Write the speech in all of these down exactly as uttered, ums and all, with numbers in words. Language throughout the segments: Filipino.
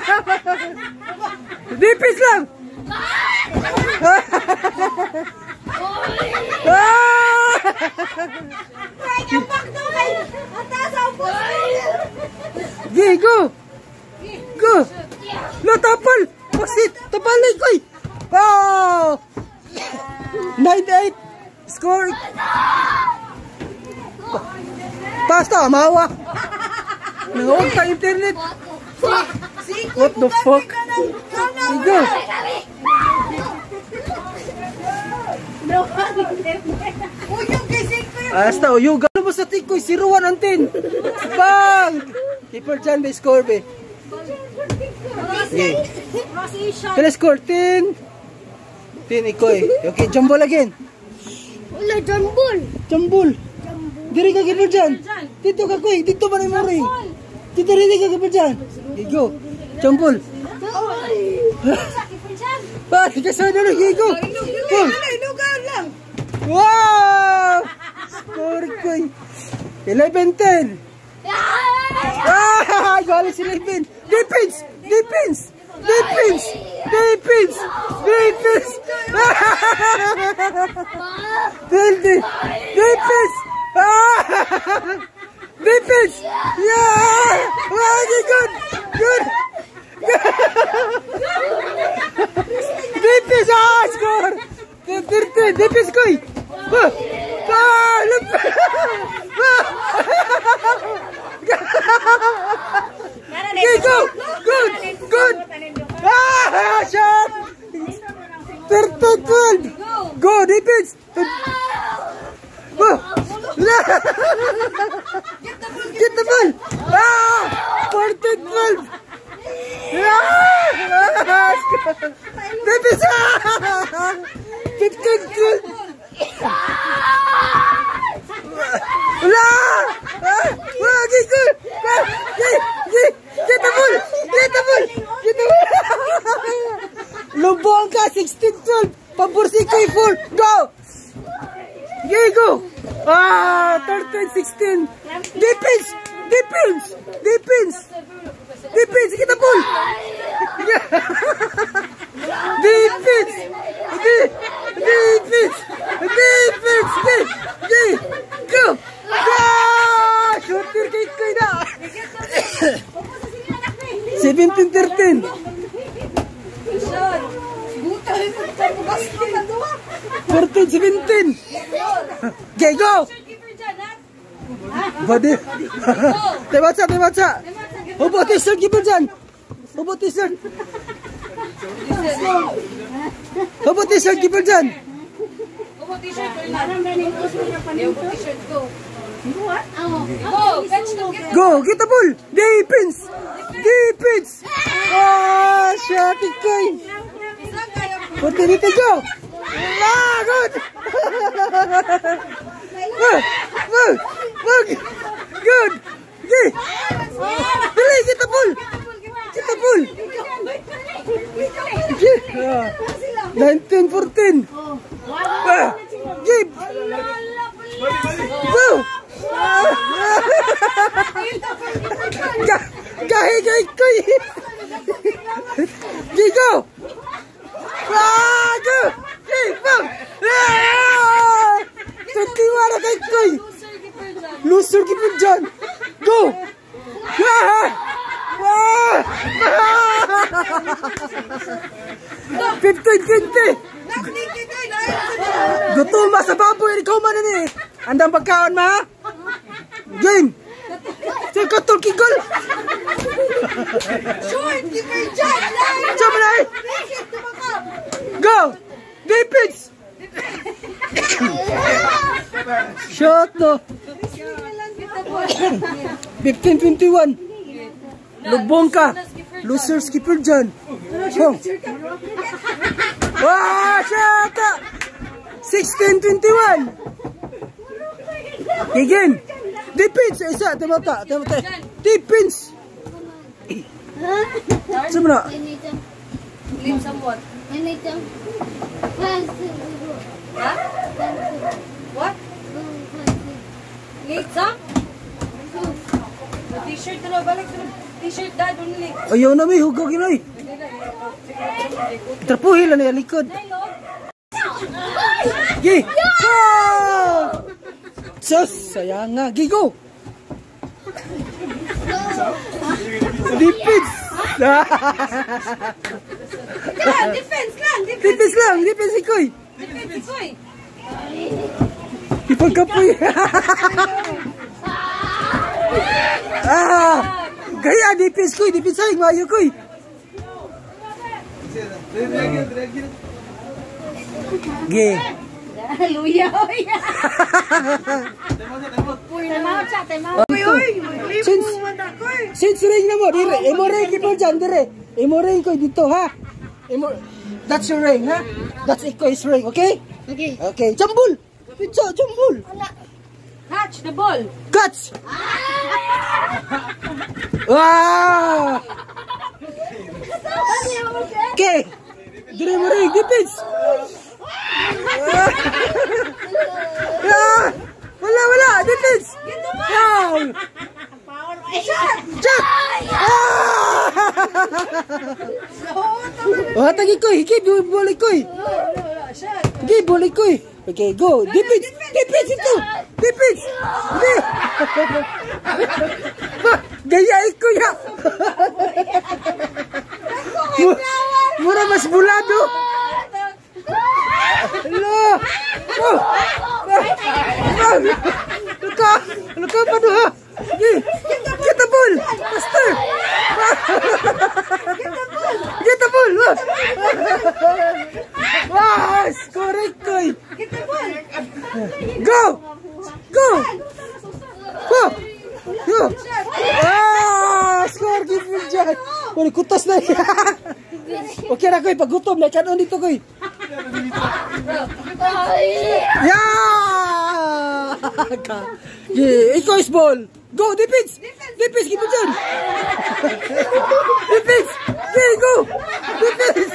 Dipis lang. Gi, go. Go. Lo, tapal. Pasit. Tapalin ko. Oh. ninety-eight. Score. Basta, mawa. Nangawag sa internet. What the fuck? Go. Basta, uyog. Ano ba sa tikoy? zero one ang ten. Bang! Keifferjan may score, be. Okay. Kaya score ten. ten, Ekoy. Okay, jumble again. Wala, jumble. Jumble. Diri ka Keifferjan. Dito ka, Koy. Dito ba na mo rin? Dito rin ka Keifferjan. Okay, go. Jumble. Ah, kasama na lang. Okay, go. Go. Wow! Score, Koy. eleven ten. Ah! Galing si eleven. Defense! Defense! Defense! Defense! Defense! Defense! Defense! Defense! Yeah! Wow, good! Good! Defense! Ah! Score! thirteen! Defense, Koy! Ah! Look! Okay, go! Good! Good! Ah! Shot! thirteen twelve! Go, defense! Go! Get the ball! Ah! fourteen twelve! Ah! Defense! fifteen twelve! Wala! Ah! Wala! Get the ball! Get the ball! Get the ball! Get the ball! Lubong ka! sixteen twelve! Pabor si Keiffer! Go! Okay, go! Ah! thirteen sixteen! Defense! Defense! Defense! Defense! Get the ball! Defense! Defense! Defense! Go! Ah! Shooter kay Ekoy na! seventeen thirteen! fourteen seventeen! Okay, go! Badi! Tebaca, tebaca! Obo t-shirt Keifferjan! Obo t-shirt! Obo t-shirt Keifferjan! Obo t-shirt go! Go! Get the ball! Defense! Defense! Oh! Shot! Ekoy! Pwede dito, go! Ah! Good! Wag! Wag! Wag! Good! Okay! Dali! Get the ball! Get the ball! Okay! nineteen fourteen! Ah! Give! Go! Gahi ka Ekoy! Okay, go! Ah! Go! Okay! Go! Ah! twenty-one ka Ekoy! Loser Keifferjan! Go! Ah! Ah! fifteen twenty! Gutom ba sa baboy? Ikaw man ni. Andang pagkaon ma? Game! Sige ka tulki gol! Short! Keifferjan! Diyan mo na eh! Go! Defense! Shot no! fifteen twenty-one! Lubong ka! Losers Keifferjan! Oh! Wow! Shot! sixteen twenty-one! Again! Defense! Isa! Timata! Timata! Defense! Saan mo na? Need somewhat. I need some. Huh? What? Need some? T-shirt na balik na. T-shirt dad only. Ayaw na may hugaw ginoy. Terpuhil na yung likod. Gi! Ah! Sus! Sayang nga. Gi, go! Defense! Kan, defense lang! Defense lang! Defense ikoy! Defense ikoy! Ipagkapoy! Ah! Gaya! Defense koy! Defense ay! Mayo koy! Gi! Luya, luya! Temaw siya, temaw. Uy, uy! Since, since ring na mo, dire, imo ring kipo dyan, dire. Imo ring ko dito, ha? Imo, that's your ring, ha? That's Ekoy's ring, okay? Okay. Okay, jambul! Pizza, jambul! Catch the ball! Catch! Wow! Okay! Dire mo ring, defense! Ah! Wala, wala! Defense! Foul! Shot! Shot! Ah! Oh, tagi koy, hiki boleh koy. Hiki boleh koy. Okay, go. Defense, defense itu. Defense. Gaya iko ya. Murah mas bulado. Hello. Oh. Luka, luka padu ha. Get the ball, master. Get the ball. Wah, score koy. Get the ball! Go, go. Go. Go. Ah, score Keifferjan. Boleh kutas na. Okay na koy, pagutom na kanon dito koy. Yeah! Yeah, Ekoy's ball. Go, defense! Defense, Keifferjan! Defense! Yeah, go! Defense!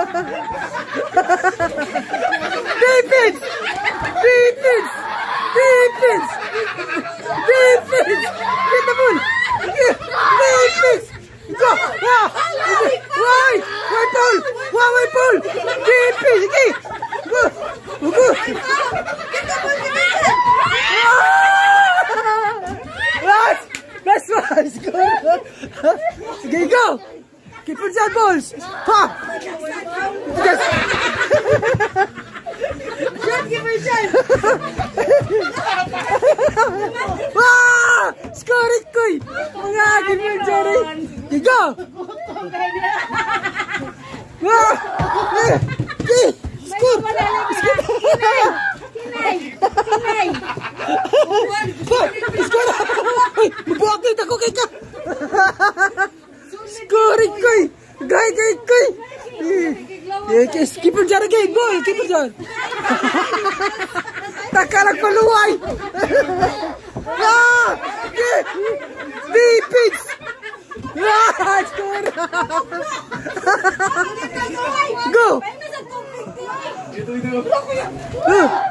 Defense! Defense! Defense! Defense! Get the ball! Yeah. Defense! Go! Wow! Why? Why ball? Why, why ball? Defense! Okay! Go! Go! Get the ball, Keifferjan! Last! Last one! Score! Sige, go! Keifferjan balls! Ha! Yes! Shot, Keifferjan! Ah! Score Ekoy! Mga Keifferjan eh! Sige, go! Ah! Sige! Score! Kinay! Kinay! Score! Buwakit ako kay ka! Score Ekoy! Gay kay Ekoy! Keifferjan again! Boy! Keifferjan! Takalag paluway! Ah! Defense! Ah! Score! Go! Go!